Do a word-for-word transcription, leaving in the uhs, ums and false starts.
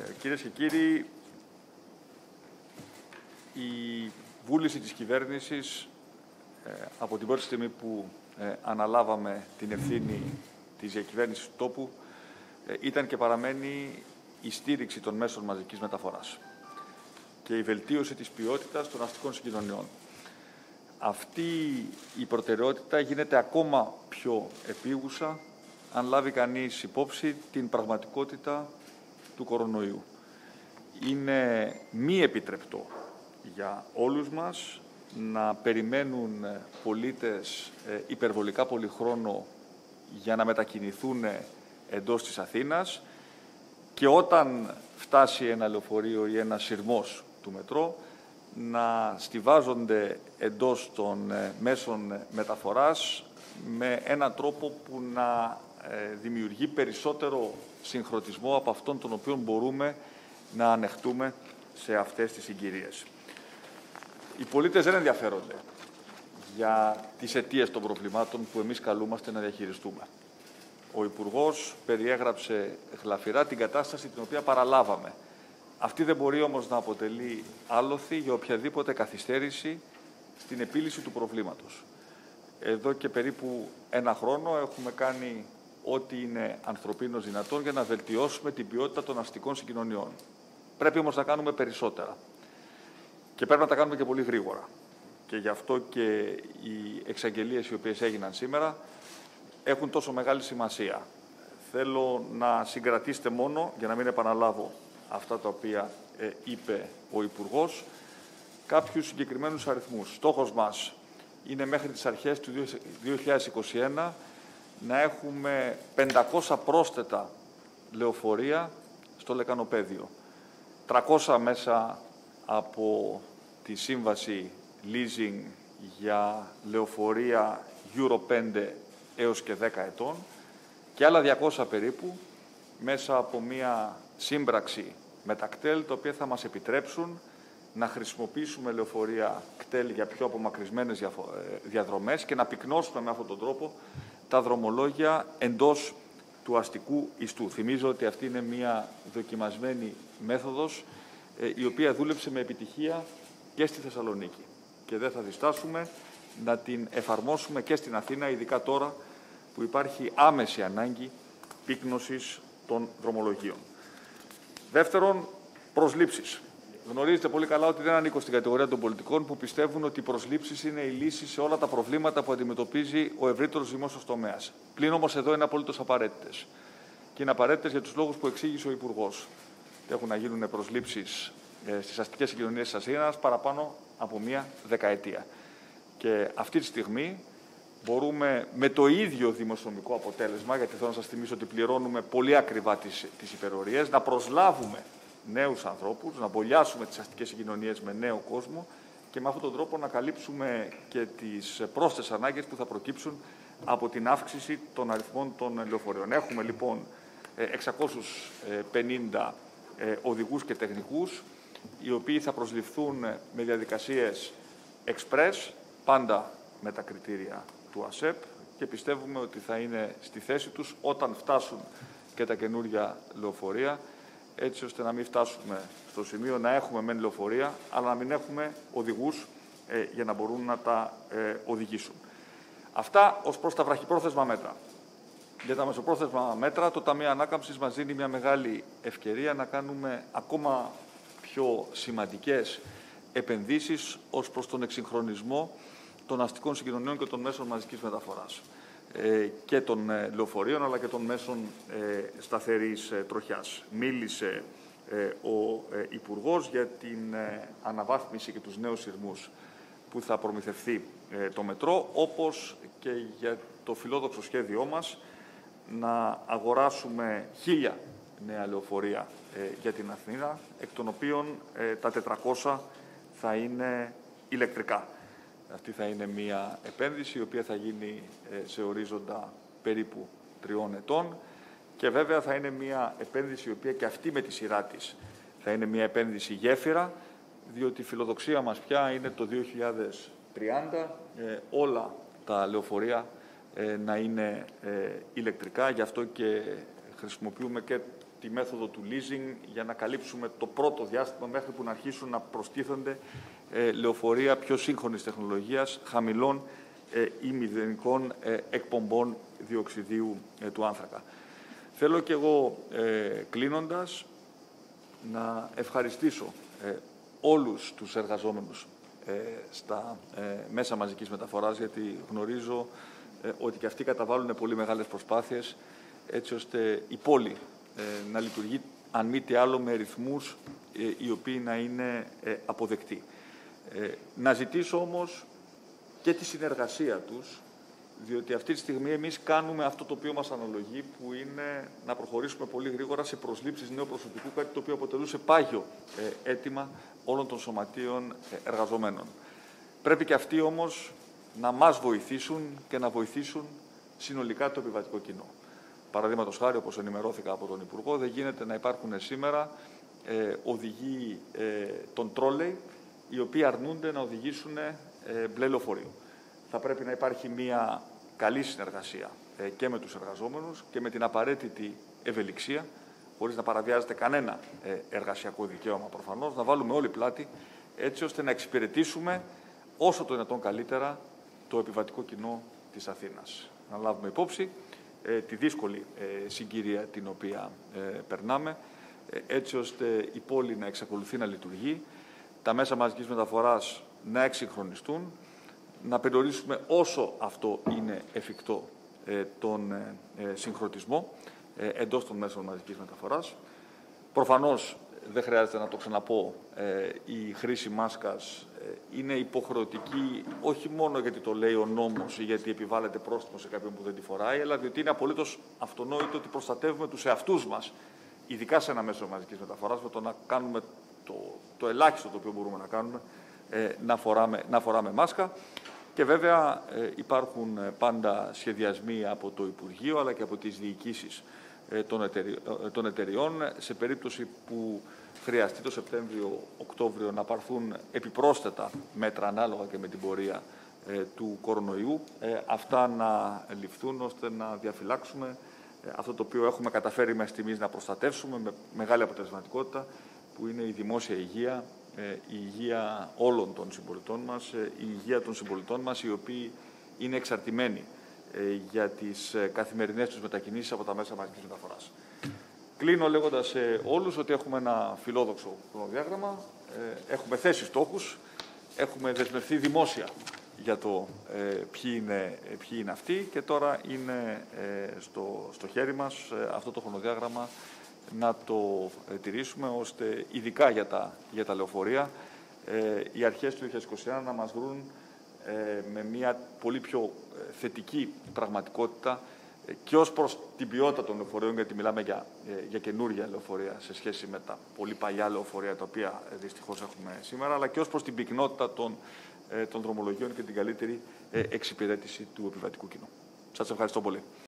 Κυρίες και κύριοι, η βούληση της κυβέρνησης ε, από την πρώτη στιγμή που ε, αναλάβαμε την ευθύνη της διακυβέρνησης του τόπου ε, ήταν και παραμένει η στήριξη των μέσων μαζικής μεταφοράς και η βελτίωση της ποιότητας των αστικών συγκοινωνιών. Αυτή η προτεραιότητα γίνεται ακόμα πιο επίγουσα αν λάβει κανείς υπόψη την πραγματικότητα του κορονοϊού. Είναι μη επιτρεπτό για όλους μας να περιμένουν πολίτες υπερβολικά πολύ χρόνο για να μετακινηθούν εντός της Αθήνας και όταν φτάσει ένα λεωφορείο ή ένα σειρμός του μετρό να στιβάζονται εντός των μέσων μεταφοράς με έναν τρόπο που να δημιουργεί περισσότερο συγχρονισμό από αυτόν τον οποίο μπορούμε να ανεχτούμε σε αυτές τις συγκυρίες. Οι πολίτες δεν ενδιαφέρονται για τις αιτίες των προβλημάτων που εμείς καλούμαστε να διαχειριστούμε. Ο Υπουργός περιέγραψε γλαφυρά την κατάσταση την οποία παραλάβαμε. Αυτή δεν μπορεί όμως να αποτελεί άλοθη για οποιαδήποτε καθυστέρηση στην επίλυση του προβλήματος. Εδώ και περίπου ένα χρόνο έχουμε κάνει ό,τι είναι ανθρωπίνως δυνατόν για να βελτιώσουμε την ποιότητα των αστικών συγκοινωνιών. Πρέπει όμως να κάνουμε περισσότερα. Και πρέπει να τα κάνουμε και πολύ γρήγορα. Και γι' αυτό και οι εξαγγελίες οι οποίες έγιναν σήμερα έχουν τόσο μεγάλη σημασία. Θέλω να συγκρατήσετε μόνο, για να μην επαναλάβω αυτά τα οποία ε, είπε ο Υπουργός, κάποιους συγκεκριμένους αριθμούς. Στόχος μας είναι μέχρι τις αρχές του δύο χιλιάδες είκοσι ένα να έχουμε πεντακόσια πρόσθετα λεωφορεία στο λεκανοπέδιο. τριακόσια μέσα από τη σύμβαση leasing για λεωφορεία Euro πέντε έως και δέκα ετών και άλλα διακόσια περίπου μέσα από μία σύμπραξη με τα κτέλ, τα οποία θα μας επιτρέψουν να χρησιμοποιήσουμε λεωφορεία κτέλ για πιο απομακρυσμένες διαδρομές και να πυκνώσουμε με αυτόν τον τρόπο τα δρομολόγια εντός του αστικού ιστού. Θυμίζω ότι αυτή είναι μια δοκιμασμένη μέθοδος η οποία δούλεψε με επιτυχία και στη Θεσσαλονίκη και δεν θα διστάσουμε να την εφαρμόσουμε και στην Αθήνα, ειδικά τώρα που υπάρχει άμεση ανάγκη πύκνωσης των δρομολογίων. Δεύτερον, προσλήψεις. Γνωρίζετε πολύ καλά ότι δεν ανήκω στην κατηγορία των πολιτικών που πιστεύουν ότι οι προσλήψεις είναι η λύση σε όλα τα προβλήματα που αντιμετωπίζει ο ευρύτερος δημόσιος τομέας. Πλην όμως εδώ είναι απολύτως απαραίτητες. Και είναι απαραίτητες για τους λόγους που εξήγησε ο Υπουργός. Έχουν να γίνουν προσλήψεις ε, στις αστικές συγκοινωνίες της Αθήνας παραπάνω από μία δεκαετία. Και αυτή τη στιγμή μπορούμε με το ίδιο δημοσιονομικό αποτέλεσμα, γιατί θέλω να σας θυμίσω ότι πληρώνουμε πολύ ακριβά τις, τις υπερορίες, να προσλάβουμε νέους ανθρώπους, να μπολιάσουμε τις αστικές συγκοινωνίες με νέο κόσμο και με αυτόν τον τρόπο να καλύψουμε και τις πρόσθετες ανάγκες που θα προκύψουν από την αύξηση των αριθμών των λεωφορείων. Έχουμε λοιπόν εξακόσιους πενήντα οδηγούς και τεχνικούς, οι οποίοι θα προσληφθούν με διαδικασίες express, πάντα με τα κριτήρια του ΑΣΕΠ και πιστεύουμε ότι θα είναι στη θέση τους όταν φτάσουν και τα καινούργια λεωφορεία, έτσι ώστε να μην φτάσουμε στο σημείο να έχουμε μεν λεωφορεία, αλλά να μην έχουμε οδηγούς ε, για να μπορούν να τα ε, οδηγήσουν. Αυτά ως προς τα βραχυπρόθεσμα μέτρα. Για τα μεσοπρόθεσμα μέτρα, το Ταμείο Ανάκαμψης μας δίνει μια μεγάλη ευκαιρία να κάνουμε ακόμα πιο σημαντικές επενδύσεις ως προς τον εξυγχρονισμό των αστικών συγκοινωνιών και των μέσων μαζικής μεταφοράς ε, και των ε, λεωφορείων αλλά και των μέσων ε, σταθερής ε, τροχιάς. Μίλησε ε, ο ε, Υπουργός για την ε, αναβάθμιση και τους νέους σειρμούς που θα προμηθευθεί ε, το μετρό, όπως και για το φιλόδοξο σχέδιό μας να αγοράσουμε χίλια νέα λεωφορεία ε, για την Αθήνα, εκ των οποίων ε, τα τετρακόσια θα είναι ηλεκτρικά. Αυτή θα είναι μια επένδυση η οποία θα γίνει σε ορίζοντα περίπου τριών ετών και βέβαια θα είναι μια επένδυση η οποία και αυτή με τη σειρά της θα είναι μια επένδυση γέφυρα, διότι η φιλοδοξία μας πια είναι το δύο χιλιάδες τριάντα ε, όλα τα λεωφορεία ε, να είναι ε, ηλεκτρικά. Γι' αυτό και χρησιμοποιούμε και τη μέθοδο του leasing για να καλύψουμε το πρώτο διάστημα μέχρι που να αρχίσουν να προστίθενται ε, λεωφορεία πιο σύγχρονης τεχνολογίας, χαμηλών ε, ή μηδενικών ε, εκπομπών διοξιδίου ε, του άνθρακα. Θέλω και εγώ, ε, κλείνοντας, να ευχαριστήσω ε, όλους τους εργαζόμενους ε, στα ε, μέσα μαζικής μεταφοράς, γιατί γνωρίζω ε, ότι και αυτοί καταβάλουν πολύ μεγάλες προσπάθειες έτσι ώστε η πόλη ε, να λειτουργεί, αν μη τι άλλο, με ρυθμούς ε, οι οποίοι να είναι ε, αποδεκτοί. Ε, να ζητήσω όμως και τη συνεργασία τους, διότι αυτή τη στιγμή εμείς κάνουμε αυτό το οποίο μας αναλογεί, που είναι να προχωρήσουμε πολύ γρήγορα σε προσλήψεις νέου προσωπικού, κάτι το οποίο αποτελούσε πάγιο ε, αίτημα όλων των σωματείων ε, εργαζομένων. Πρέπει και αυτοί όμως να μας βοηθήσουν και να βοηθήσουν συνολικά το επιβατικό κοινό. Παραδείγματος χάρη, όπως ενημερώθηκα από τον Υπουργό, δεν γίνεται να υπάρχουν σήμερα ε, οδηγοί ε, των τρόλεϊ, οι οποίοι αρνούνται να οδηγήσουν ε, μπλε λεωφορείο. Θα πρέπει να υπάρχει μια καλή συνεργασία ε, και με τους εργαζόμενους και με την απαραίτητη ευελιξία, χωρίς να παραβιάζεται κανένα ε, εργασιακό δικαίωμα προφανώς, να βάλουμε όλοι πλάτη, έτσι ώστε να εξυπηρετήσουμε όσο το δυνατόν καλύτερα το επιβατικό κοινό της Αθήνας. Να λάβουμε υπόψη ε, τη δύσκολη ε, συγκυρία την οποία ε, περνάμε, ε, έτσι ώστε η πόλη να εξακολουθεί να λειτουργεί, τα μέσα μαζικής μεταφοράς να εξυγχρονιστούν, να περιορίσουμε όσο αυτό είναι εφικτό ε, τον ε, συγχρονισμό ε, εντός των μέσων μαζικής μεταφοράς. Προφανώς, δεν χρειάζεται να το ξαναπώ, ε, η χρήση μάσκας ε, είναι υποχρεωτική όχι μόνο γιατί το λέει ο νόμος ή γιατί επιβάλλεται πρόστιμο σε κάποιον που δεν τη φοράει, αλλά διότι είναι απολύτως αυτονόητο ότι προστατεύουμε τους εαυτούς μας, ειδικά σε ένα μέσο μαζικής μεταφοράς, με το να κάνουμε το, το ελάχιστο το οποίο μπορούμε να κάνουμε, ε, να, φοράμε, να φοράμε μάσκα. Και βέβαια ε, υπάρχουν πάντα σχεδιασμοί από το Υπουργείο αλλά και από τις διοικήσεις ε, των, εταιρει, ε, των εταιριών σε περίπτωση που χρειαστεί το Σεπτέμβριο-Οκτώβριο να πάρθουν επιπρόσθετα μέτρα ανάλογα και με την πορεία ε, του κορονοϊού, ε, αυτά να ληφθούν ώστε να διαφυλάξουμε ε, αυτό το οποίο έχουμε καταφέρει μέχρι στιγμής να προστατεύσουμε με μεγάλη αποτελεσματικότητα, που είναι η δημόσια υγεία, η υγεία όλων των συμπολιτών μας, η υγεία των συμπολιτών μας, οι οποίοι είναι εξαρτημένοι για τις καθημερινές τους μετακινήσεις από τα μέσα μαζικής μεταφοράς. Κλείνω λέγοντας σε όλους ότι έχουμε ένα φιλόδοξο χρονοδιάγραμμα, έχουμε θέσει στόχους, έχουμε δεσμευθεί δημόσια για το ε, ποιοι, είναι, ποιοι είναι αυτοί και τώρα είναι ε, στο, στο χέρι μας ε, αυτό το χρονοδιάγραμμα να το ε, τηρήσουμε, ώστε ειδικά για τα, για τα λεωφορεία ε, οι αρχές του δύο χιλιάδες είκοσι ένα να μας βρουν ε, με μια πολύ πιο ε, θετική πραγματικότητα ε, και ως προς την ποιότητα των λεωφορείων, γιατί μιλάμε για, ε, για καινούργια λεωφορεία σε σχέση με τα πολύ παλιά λεωφορεία τα οποία ε, δυστυχώς έχουμε σήμερα, αλλά και ως προς την πυκνότητα των, ε, των δρομολογίων και την καλύτερη ε, εξυπηρέτηση του επιβατικού κοινού. Σας ευχαριστώ πολύ.